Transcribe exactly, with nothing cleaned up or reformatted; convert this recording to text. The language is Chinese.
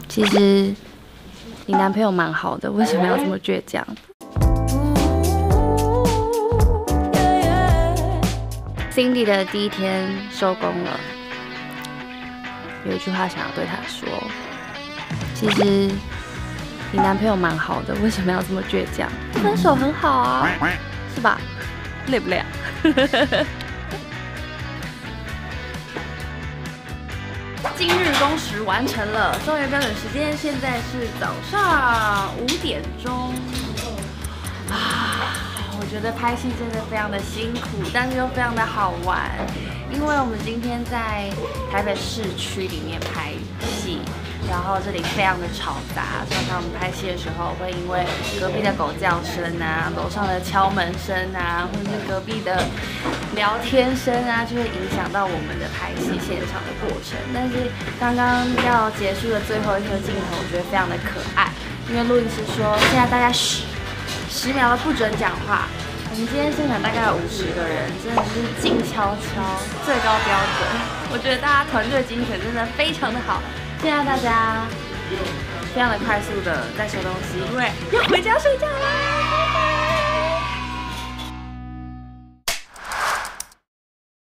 其实你男朋友蛮好的，为什么要这么倔强？Cindy 的第一天收工了，有一句话想要对他说：其实你男朋友蛮好的，为什么要这么倔强？分手很好啊，是吧？累不累啊？今日工时完成了，终于标准时间现在是早上五点钟啊！我觉得拍戏真的非常的辛苦，但是又非常的好玩，因为我们今天在台北市区里面拍戏，然后这里非常的嘈杂，常常我们拍戏的时候会因为隔壁的狗叫声啊、楼上的敲门声啊，或者是隔壁的聊天声啊，就会影响到我们的拍戏现场的过程。但是刚刚要结束的最后一颗镜头，我觉得非常的可爱，因为录音师说现在大家十十秒都不准讲话。我们今天现场大概有五十个人，真的是静悄悄，最高标准。我觉得大家团队精神真的非常的好。现在大家非常的快速的在收东西，因为要回家睡觉啦。